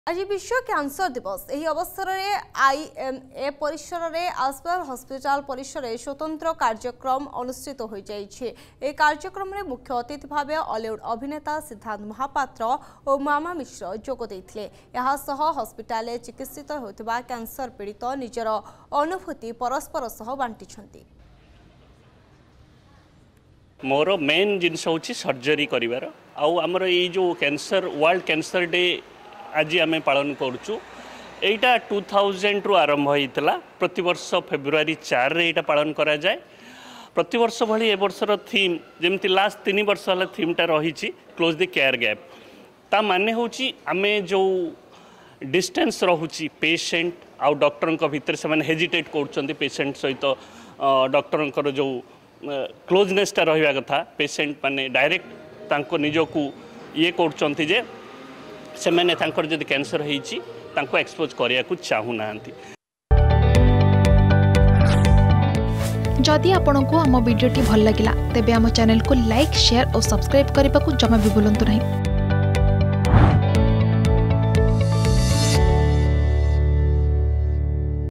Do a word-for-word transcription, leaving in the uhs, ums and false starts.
आज विश्व कैंसर दिवस यह अवसर में आई एम ए परिसर में आसपाल हस्पिटाल परिसर में स्वतंत्र कार्यक्रम अनुष्ठित हो जाइए। यह कार्यक्रम में मुख्य अतिथि भाव हॉलीवुड अभिनेता सिद्धार्थ महापात्र और मामा मिश्र जोगदे। हस्पिटाल चिकित्सित होता कैंसर पीड़ित निजर अनुभूति परस्पर सह बांटी। मोर मेन जिनस हूँ सर्जरी कर आमर ये जो कैंसर वर्ल्ड कैंसर डे आज आम पालन करुचु। एटा टू थाउजेंड रु आरंभ होता प्रतिवर्ष फेब्रुआरी चार रे एटा पालन करा जाए। प्रतिवर्ष भली ए वर्षर थीम जमती लास्ट तीन वर्ष है थीमटा रही क्लोज द केयर गैप। ता माने होची आमे जो डिस्टेंस रहुची पेशेंट आउ डॉक्टर भितर से माने हेजिटेट कर पेशेंट सहित डॉक्टर जो क्लोजनेसटा रहा कथा पेशेंट माने डायरेक्ट तांको निजकू ये करचंती जे से मैंने जदि कैंसर होईची तांको एक्सपोज करिया को चाहू नांती। जदि आपंक आम भिडी भल लगा तेब आम चैनल को लाइक शेयर और सब्सक्राइब करने को जमा भी भूलु नहीं।